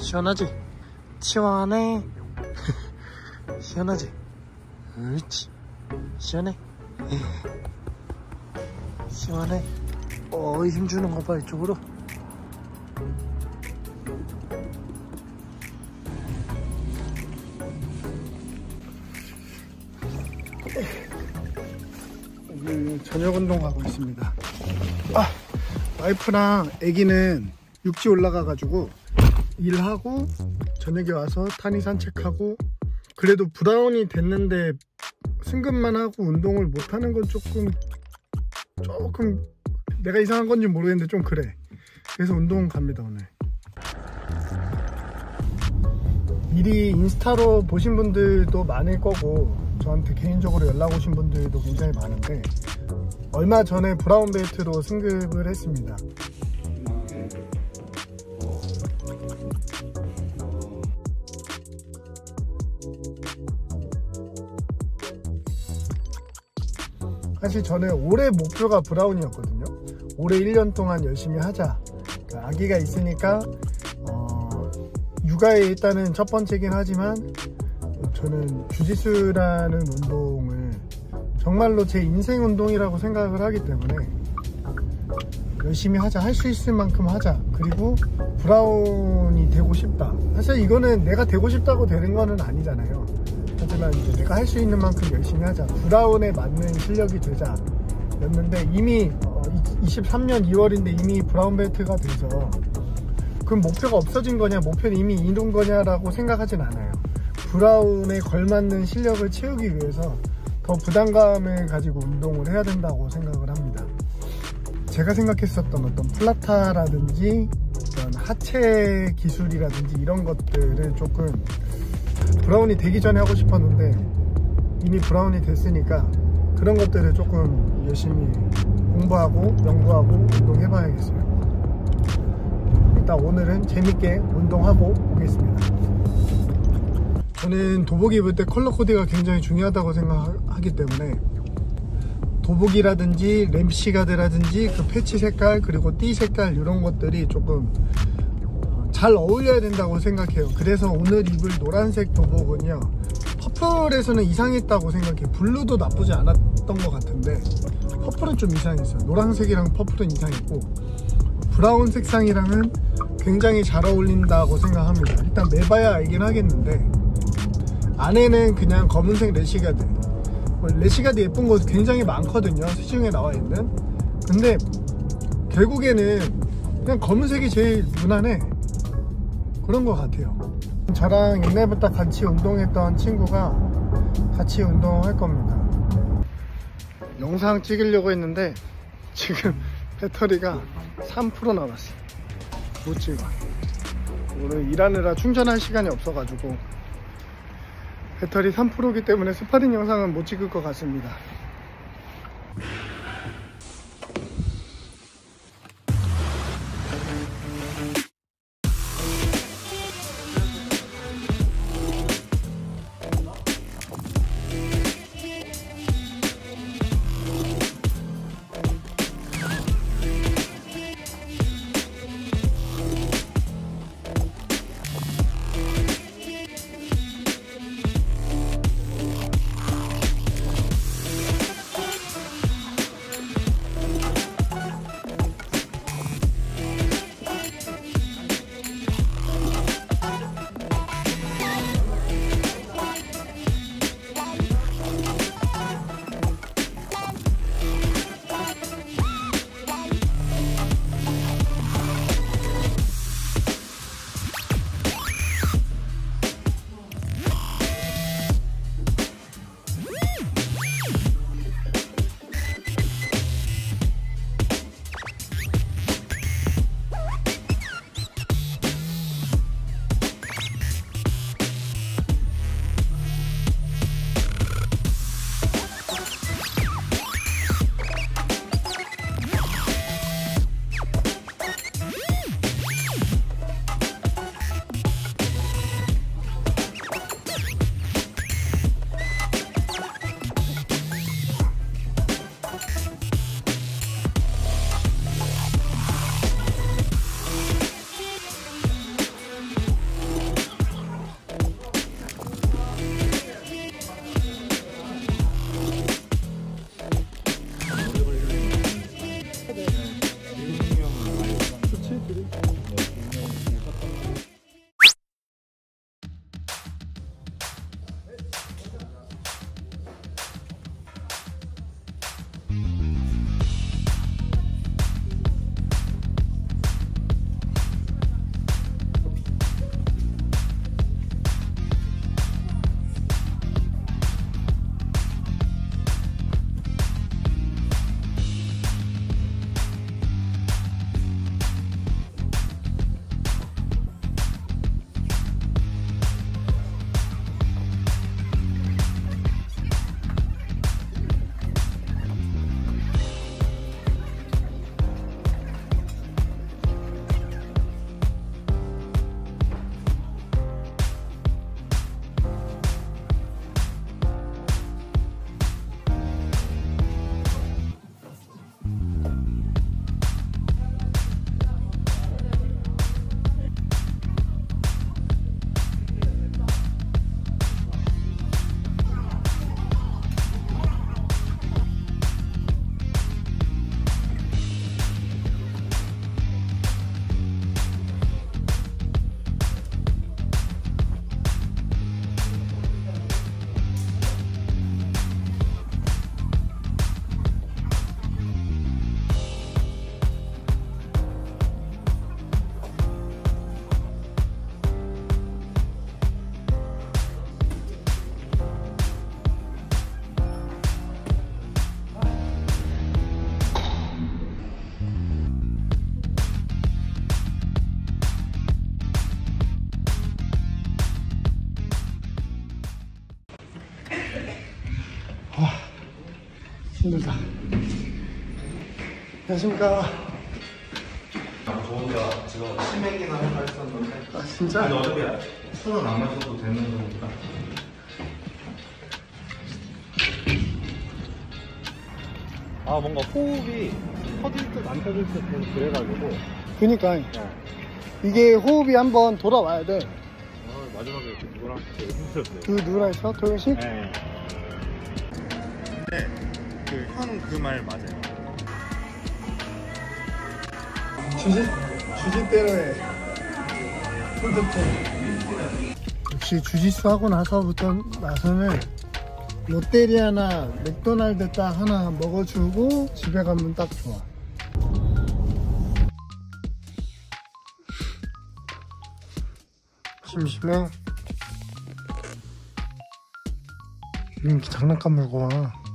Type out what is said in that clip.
시원하지? 시원해. 시원하지? 옳지. 시원해. 시원해. 힘주는 거 봐, 이쪽으로. 오늘 저녁 운동하고 있습니다. 와이프랑 애기는 육지 올라가가지고 일하고 저녁에 와서 타니 산책하고, 그래도 브라운이 됐는데 승급만 하고 운동을 못하는 건 조금 내가 이상한 건지 모르겠는데 좀 그래. 그래서 운동 갑니다 오늘. 미리 인스타로 보신 분들도 많을 거고 저한테 개인적으로 연락 오신 분들도 굉장히 많은데, 얼마 전에 브라운 벨트로 승급을 했습니다. 사실 저는 올해 목표가 브라운이었거든요. 올해 1년 동안 열심히 하자. 아기가 있으니까 육아에 일단은 첫 번째긴 하지만, 저는 주짓수라는 운동을 정말로 제 인생 운동이라고 생각을 하기 때문에 열심히 하자, 할 수 있을 만큼 하자, 그리고 브라운이 되고 싶다. 사실 이거는 내가 되고 싶다고 되는 거는 아니잖아요. 하지만 이제 내가 할 수 있는 만큼 열심히 하자, 브라운에 맞는 실력이 되자 였는데, 이미 23년 2월인데 이미 브라운 벨트가 돼서 그럼 목표가 없어진 거냐, 목표는 이미 이룬 거냐라고 생각하진 않아요. 브라운에 걸맞는 실력을 채우기 위해서 더 부담감을 가지고 운동을 해야 된다고 생각을 합니다. 제가 생각했었던 어떤 플라타라든지 어떤 하체 기술이라든지 이런 것들을 조금 브라운이 되기 전에 하고 싶었는데, 이미 브라운이 됐으니까 그런 것들을 조금 열심히 공부하고 연구하고 운동해봐야겠어요. 일단 오늘은 재밌게 운동하고 오겠습니다. 저는 도복 입을 때 컬러 코디가 굉장히 중요하다고 생각하기 때문에 도복이라든지 램시가드라든지 그 패치 색깔 그리고 띠 색깔 이런 것들이 조금 잘 어울려야 된다고 생각해요. 그래서 오늘 입을 노란색 도복은요, 퍼플에서는 이상했다고 생각해요. 블루도 나쁘지 않았던 것 같은데 퍼플은 좀 이상했어요. 노란색이랑 퍼플은 이상했고, 브라운 색상이랑은 굉장히 잘 어울린다고 생각합니다. 일단 매봐야 알긴 하겠는데, 안에는 그냥 검은색 래시가드, 래시가드 예쁜 거 굉장히 많거든요, 시중에 나와 있는. 근데 결국에는 그냥 검은색이 제일 무난해, 그런 것 같아요. 저랑 옛날부터 같이 운동했던 친구가 같이 운동할 겁니다. 영상 찍으려고 했는데 지금 배터리가 3% 남았어요. 못 찍어. 오늘 일하느라 충전할 시간이 없어가지고 배터리 3%이기 때문에 스파링 영상은 못 찍을 것 같습니다. 그래. 좋지, 둘이. 힘들다. 안녕하십니까. 저 혼자 지금 치맥이나 할까 했었는데. 아, 진짜? 아니, 어차피 술은 안 마셔도 되는 거니까. 아, 뭔가 호흡이 터질 듯 안 터질 듯 그래가지고. 그니까 이게 호흡이 한번 돌아와야 돼. 마지막에 누구랑 되게 힘들었어요. 그 누구랑 있어? 도영씨? 네. 근데 형 그 말 맞아요. 주짓대로의 핸드폰. 역시 주짓수 하고 나서는 롯데리아나 맥도날드 딱 하나 먹어주고 집에 가면 딱 좋아. 심심해? 이렇게 장난감 물고 와.